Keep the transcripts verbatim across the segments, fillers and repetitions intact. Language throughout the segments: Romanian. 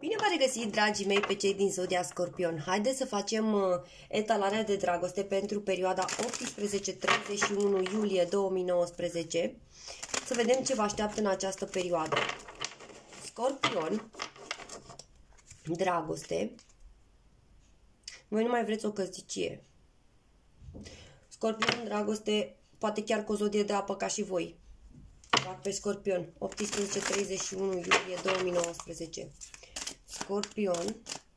Bine v-am regăsit, dragii mei, pe cei din Zodia Scorpion. Haideți să facem uh, etalarea de dragoste pentru perioada optsprezece treizeci și unu iulie două mii nouăsprezece. Să vedem ce vă așteaptă în această perioadă. Scorpion, dragoste. Voi nu mai vreți o căsnicie. Scorpion, dragoste, poate chiar cu o zodie de apă ca și voi. Fac pe Scorpion, optsprezece treizeci și unu iulie două mii nouăsprezece. Scorpion,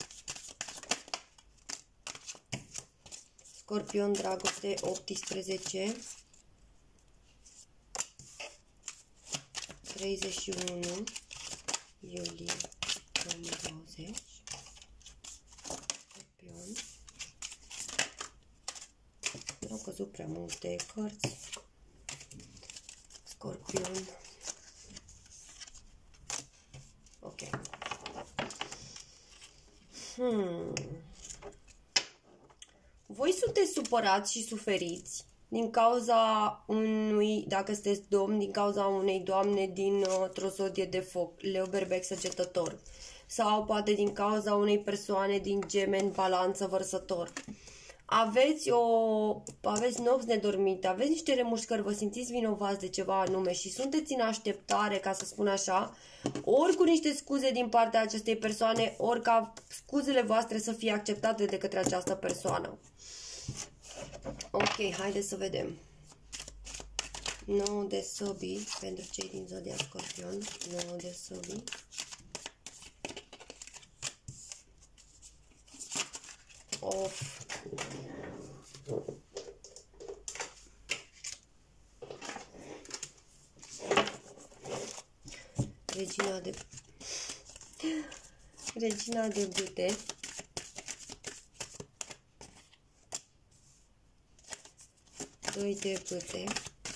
Scorpion, dragoste, optsprezece treizeci și unu iulie două mii douăzeci. Scorpion. Nu au căzut prea multe cărți. Scorpion. Ok. Hmm. Voi sunteți supărați și suferiți din cauza unui, dacă sunteți domn, din cauza unei doamne dintr-o zodie de foc, Leu, Berbec, Săgetător, sau poate din cauza unei persoane din Gemeni, Balanță, Vărsător. Aveți o aveți nopți nedormite, aveți niște remușcări, vă simțiți vinovați de ceva anume și sunteți în așteptare, ca să spun așa, ori cu niște scuze din partea acestei persoane, ori ca scuzele voastre să fie acceptate de către această persoană. Ok, haideți să vedem. nouă de săbii pentru cei din Zodia Scorpion. nouă de săbii. Of. Regina de Regina de bâte. Doi de bâte.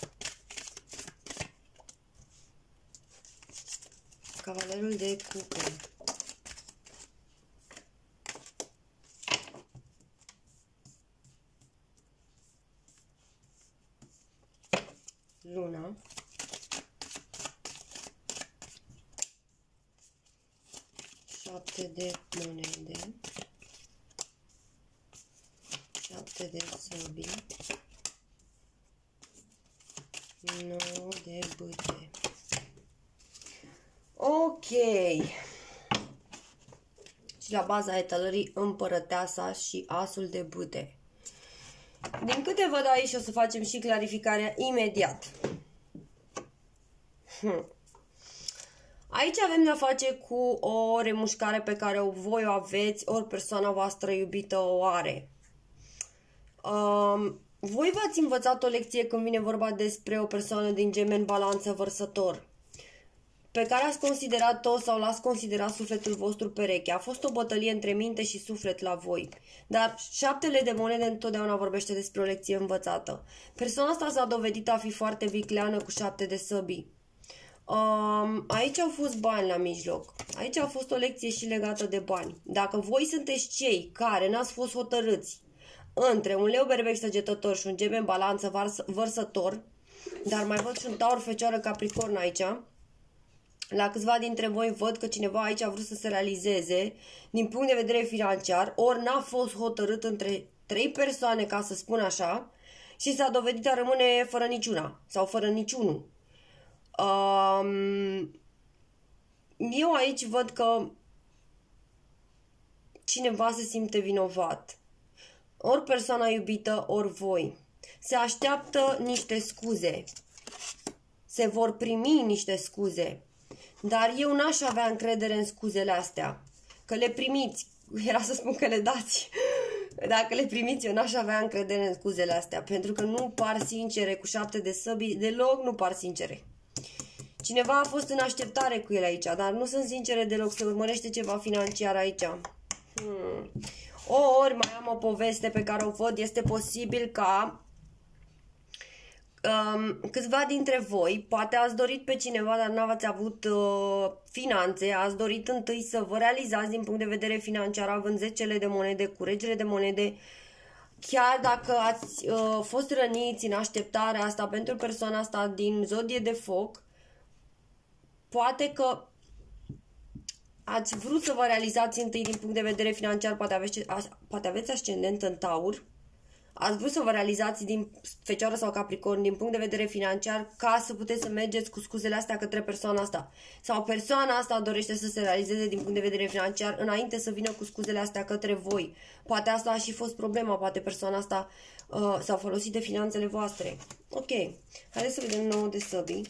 Cavalerul de cupe. Luna. Șapte de monede. Șapte de săbii. nouă de bâte. Ok. Și la baza etalării împărăteasa și asul de bâte. Din câte văd aici, o să facem și clarificarea imediat. Hmm. Aici avem de-a face cu o remușcare pe care o voi o aveți, ori persoana voastră iubită o are. Um, voi v-ați învățat o lecție când vine vorba despre o persoană din Gemeni, Balanță, Vărsător, pe care ați considerat-o sau l-ați considerat sufletul vostru pereche. A fost o bătălie între minte și suflet la voi. Dar șaptele de monede întotdeauna vorbește despre o lecție învățată. Persoana asta s-a dovedit a fi foarte vicleană cu șapte de săbii. Um, aici au fost bani la mijloc. Aici a fost o lecție și legată de bani. Dacă voi sunteți cei care n-ați fost hotărâți între un Leu, Berbec, Săgetător și un Gemeni, Balanță, Vărsător, dar mai văd și un Taur, Fecioară, Capricorn aici, la câțiva dintre voi văd că cineva aici a vrut să se realizeze din punct de vedere financiar, ori n-a fost hotărât între trei persoane, ca să spun așa, și s-a dovedit a rămâne fără niciuna sau fără niciunul. Um, eu aici văd că cineva se simte vinovat. Ori persoana iubită, ori voi. Se așteaptă niște scuze. Se vor primi niște scuze. Dar eu n-aș avea încredere în scuzele astea. Că le primiți. Era să spun că le dați. Dacă le primiți, eu n-aș avea încredere în scuzele astea. Pentru că nu par sincere cu șapte de săbii. Deloc nu par sincere. Cineva a fost în așteptare cu el aici. Dar nu sunt sincere deloc. Se urmărește ceva financiar aici. Hmm. Ori mai am o poveste pe care o văd. Este posibil ca Um, câțiva dintre voi, poate ați dorit pe cineva, dar nu ați avut uh, finanțe, ați dorit întâi să vă realizați din punct de vedere financiar, având zecele de monede, cu regele de monede, chiar dacă ați uh, fost răniți în așteptarea asta pentru persoana asta din zodie de foc, poate că ați vrut să vă realizați întâi din punct de vedere financiar, poate aveți, poate aveți ascendent în Taur, ați vrut să vă realizați din Fecioară sau Capricorn din punct de vedere financiar ca să puteți să mergeți cu scuzele astea către persoana asta. Sau persoana asta dorește să se realizeze din punct de vedere financiar înainte să vină cu scuzele astea către voi. Poate asta a și fost problema, poate persoana asta uh, s-a folosit de finanțele voastre. Ok, haideți să vedem nouă de săbii.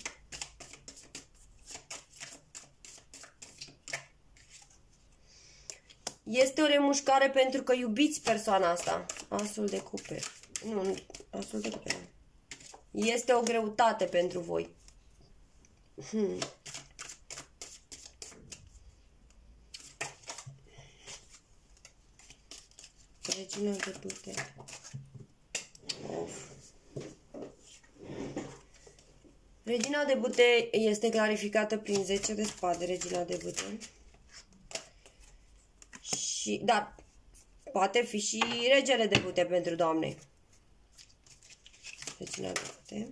Este o remușcare pentru că iubiți persoana asta. Asul de cupe. Nu, nu, asul de cupe. Este o greutate pentru voi. Hmm. Regina de bute. Of. Regina de bute este clarificată prin zece de spade, regina de bute. Și, dar poate fi și regele de bute pentru doamne. Regina de bute.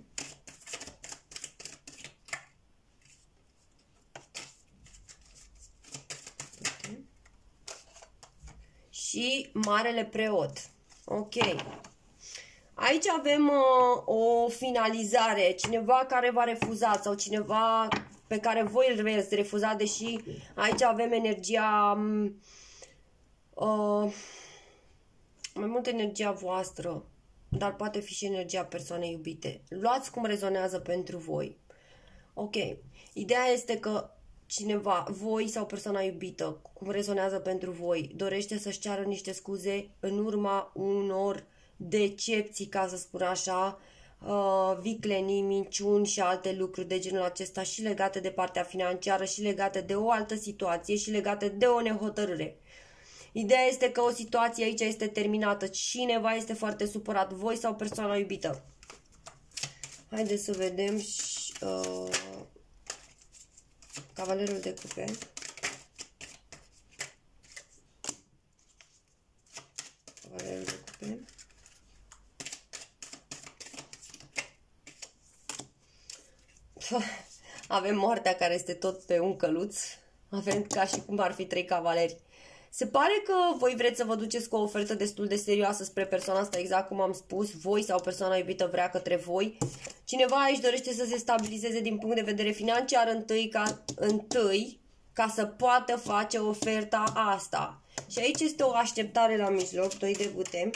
Bute. Și marele preot. Ok. Aici avem uh, o finalizare. Cineva care v-a refuzat sau cineva pe care voi îl veți refuza, deși aici avem energia... Uh, mai mult energia voastră, dar poate fi și energia persoanei iubite. Luați cum rezonează pentru voi. Ok. Ideea este că cineva, voi sau persoana iubită, cum rezonează pentru voi, dorește să-și ceară niște scuze în urma unor decepții, ca să spun așa, uh, viclenii, minciuni și alte lucruri de genul acesta, și legate de partea financiară, și legate de o altă situație, și legate de o nehotărâre. Ideea este că o situație aici este terminată. Cineva este foarte supărat, voi sau persoana iubită. Haideți să vedem și, uh, Cavalerul de cupe. Cavalerul de cupe. Avem moartea care este tot pe un căluț. Avem ca și cum ar fi trei cavaleri. Se pare că voi vreți să vă duceți cu o ofertă destul de serioasă spre persoana asta, exact cum am spus, voi sau persoana iubită vrea către voi. Cineva aici dorește să se stabilizeze din punct de vedere financiar întâi ca, întâi, ca să poată face oferta asta. Și aici este o așteptare la mijloc, doi de bute.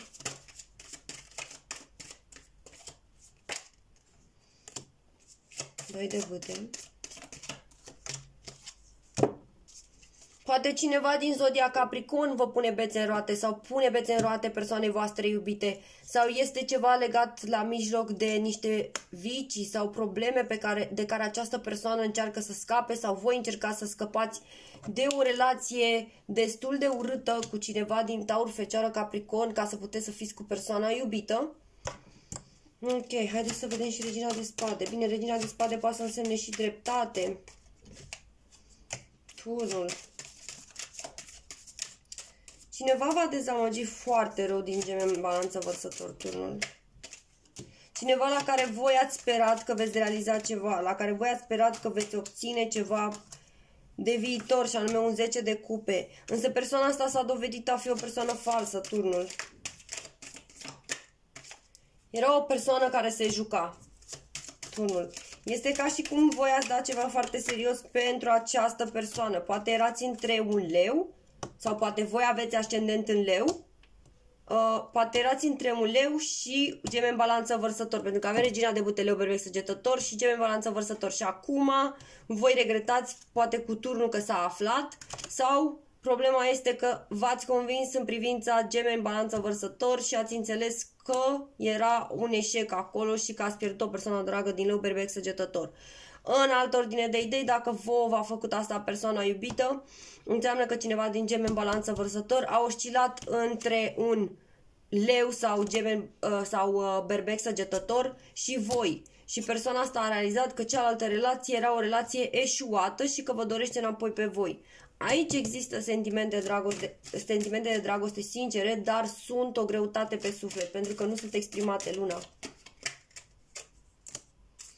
Doi de bute. Poate cineva din zodia Capricorn vă pune bețe în roate sau pune bețe în roate persoanei voastre iubite, sau este ceva legat la mijloc de niște vicii sau probleme pe care, de care această persoană încearcă să scape, sau voi încercați să scăpați de o relație destul de urâtă cu cineva din Taur, Fecioară, Capricorn, ca să puteți să fiți cu persoana iubită. Ok, haideți să vedem și Regina de Spade. Bine, Regina de Spade poate să însemne și dreptate. Turnul. Cineva va dezamăgi foarte rău din Gemeni, Balanță, Vărsător, turnul. Cineva la care voi ați sperat că veți realiza ceva, la care voi ați sperat că veți obține ceva de viitor, și anume un zece de cupe. Însă persoana asta s-a dovedit a fi o persoană falsă, turnul. Era o persoană care se juca, turnul. Este ca și cum voi ați dat ceva foarte serios pentru această persoană. Poate erați între un leu, sau poate voi aveți ascendent în leu. Uh, poate erați între un leu și Gemeni, Balanță, Vărsător, pentru că avea Regina de bute, leu, berbec, săgetător și Gemeni, Balanță, Vărsător. Și acum voi regretați poate cu turnul că s-a aflat, sau problema este că v-ați convins în privința Gemeni, Balanță, Vărsător și ați înțeles că era un eșec acolo și că ați pierdut o persoană dragă din leu, berbec, săgetător. În altă ordine de idei, dacă vouă v-a făcut asta persoana iubită, înseamnă că cineva din Gemeni, Balanță, Vărsător a oscilat între un leu sau, gemeni, sau berbec, săgetător și voi. Și persoana asta a realizat că cealaltă relație era o relație eșuată și că vă dorește înapoi pe voi. Aici există sentimente de dragoste, sentimente de dragoste sincere, dar sunt o greutate pe suflet, pentru că nu sunt exprimate, luna.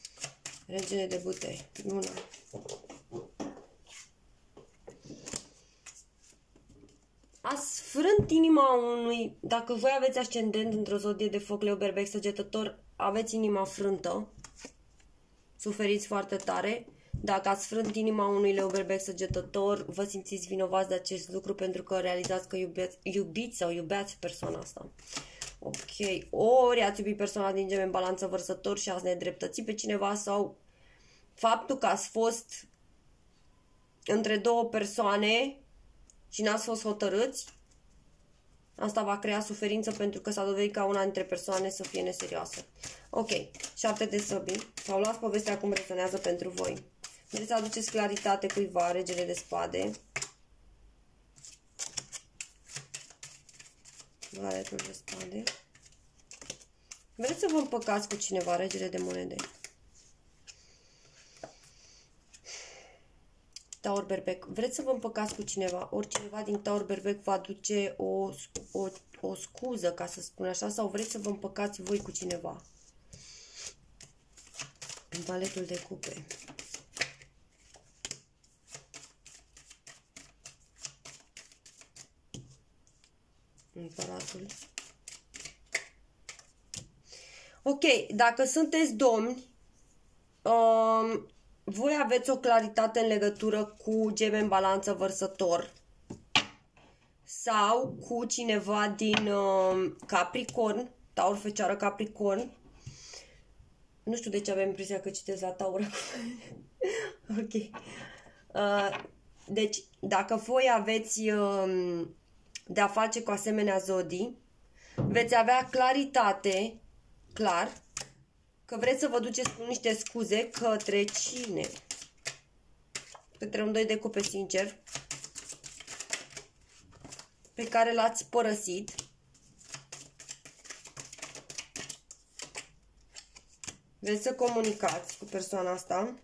Regele de bute, luna. ați frânt inima unui, dacă voi aveți ascendent într-o zodie de foc, leu, berbec, săgetător, aveți inima frântă, suferiți foarte tare. Dacă ați frânt inima unui leu, berbec, săgetător, vă simțiți vinovați de acest lucru pentru că realizați că iubeți, iubiți sau iubeați persoana asta. Ok, ori ați iubit persoana din Gemeni, Balanță, Vărsător și ați nedreptățit pe cineva, sau faptul că ați fost între două persoane și n-ați fost hotărâți, asta va crea suferință pentru că s-a dovedit ca una dintre persoane să fie neserioasă. Ok, șapte de săbii. S-au luat povestea cum rezonează pentru voi. Vreți să aduceți claritate cuiva, regele de spade. Valetul de spade. Vreți să vă împăcați cu cineva, regele de monede. Taur Berbec. Vreți să vă împăcați cu cineva, ori cineva din Taur Berbec vă aduce o, o, o scuză, ca să spun așa, sau vreți să vă împăcați voi cu cineva. Valetul de cupe. Împăratul. Ok, dacă sunteți domni, um, voi aveți o claritate în legătură cu Gemeni, Balanță, Vărsător sau cu cineva din uh, Capricorn, Taur, Fecioară, Capricorn. Nu știu de ce avem impresia că citesc la Taur. Ok. Uh, deci, dacă voi aveți uh, de-a face cu asemenea zodii, veți avea claritate, clar, că vreți să vă duceți cu niște scuze către cine? Către un doi de cupe sincer, pe care l-ați părăsit. Vreți să comunicați cu persoana asta.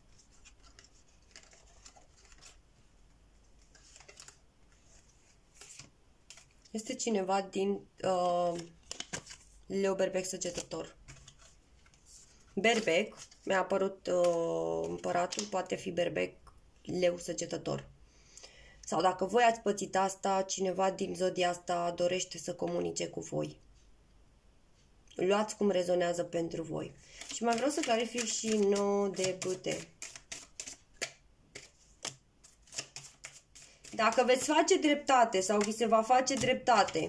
Este cineva din uh, Leu, Berbec, Săgetător. Berbec, mi-a apărut uh, împăratul, poate fi Berbec, Leu, Săgetător. Sau dacă voi ați pățit asta, cineva din zodia asta dorește să comunice cu voi. Luați cum rezonează pentru voi. Și mai vreau să clarific și nouă de bâte. Dacă veți face dreptate sau vi se va face dreptate,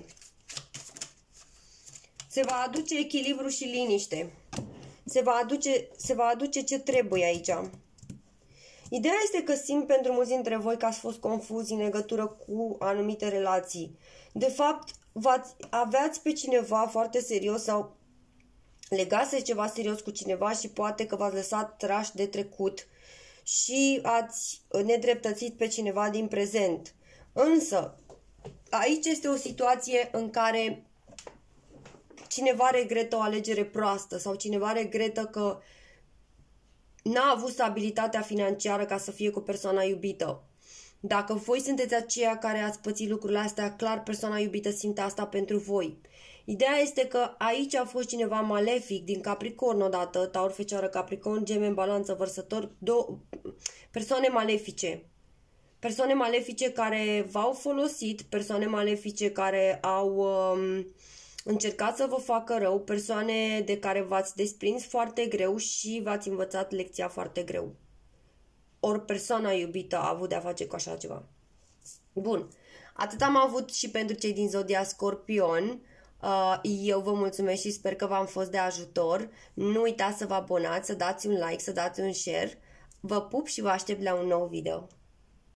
se va aduce echilibru și liniște. Se va aduce, se va aduce ce trebuie aici. Ideea este că simt pentru mulți dintre voi că ați fost confuzi în legătură cu anumite relații. De fapt, aveați pe cineva foarte serios sau legați ceva serios cu cineva și poate că v-ați lăsat trași de trecut și ați nedreptățit pe cineva din prezent. Însă, aici este o situație în care cineva regretă o alegere proastă sau cineva regretă că n-a avut stabilitatea financiară ca să fie cu persoana iubită. Dacă voi sunteți aceia care ați pățit lucrurile astea, clar persoana iubită simte asta pentru voi. Ideea este că aici a fost cineva malefic din Capricorn odată, Taur, Fecioară, Capricorn, Gemeni, Balanță, Vărsător, două persoane malefice. Persoane malefice care v-au folosit, persoane malefice care au um, încercat să vă facă rău, persoane de care v-ați desprins foarte greu și v-ați învățat lecția foarte greu. Ori persoana iubită a avut de-a face cu așa ceva. Bun, atât am avut și pentru cei din zodia Scorpion. Eu vă mulțumesc și sper că v-am fost de ajutor. Nu uitați să vă abonați, să dați un like, să dați un share. Vă pup și vă aștept la un nou video.